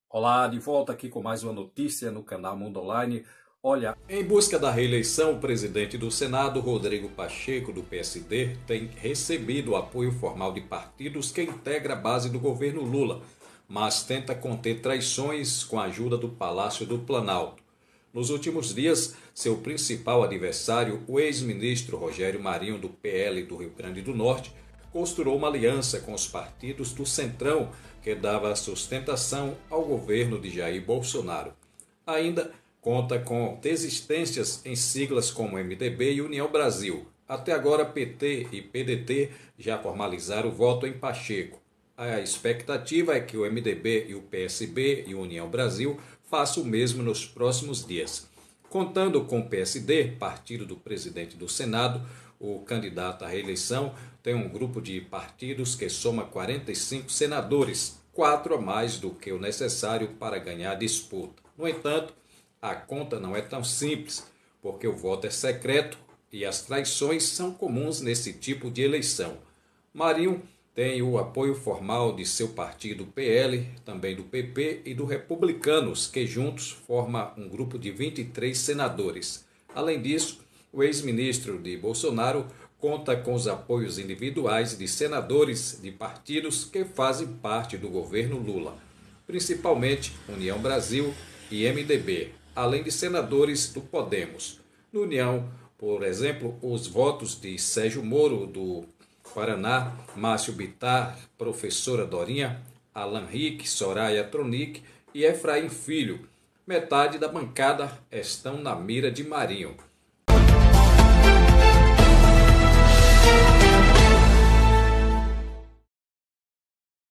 Olá, de volta aqui com mais uma notícia no canal Mundo Online. Olha, Em busca da reeleição, o presidente do Senado, Rodrigo Pacheco, do PSD, tem recebido o apoio formal de partidos que integram a base do governo Lula, mas tenta conter traições com a ajuda do Palácio do Planalto. Nos últimos dias, seu principal adversário, o ex-ministro Rogério Marinho, do PL do Rio Grande do Norte, costurou uma aliança com os partidos do Centrão, que dava sustentação ao governo de Jair Bolsonaro. Ainda conta com desistências em siglas como MDB e União Brasil. Até agora, PT e PDT já formalizaram o voto em Pacheco. A expectativa é que o MDB e o PSB e União Brasil façam o mesmo nos próximos dias. Contando com o PSD, partido do presidente do Senado, o candidato à reeleição tem um grupo de partidos que soma 45 senadores, 4 a mais do que o necessário para ganhar a disputa. No entanto, a conta não é tão simples, porque o voto é secreto e as traições são comuns nesse tipo de eleição. Marinho tem o apoio formal de seu partido PL, também do PP e do Republicanos, que juntos formam um grupo de 23 senadores. Além disso, o ex-ministro de Bolsonaro conta com os apoios individuais de senadores de partidos que fazem parte do governo Lula, principalmente União Brasil e MDB, além de senadores do Podemos. No União, por exemplo, os votos de Sérgio Moro, do Paraná, Márcio Bittar, professora Dorinha, Alan Rick, Soraya Tronic e Efraim Filho. Metade da bancada estão na mira de Marinho.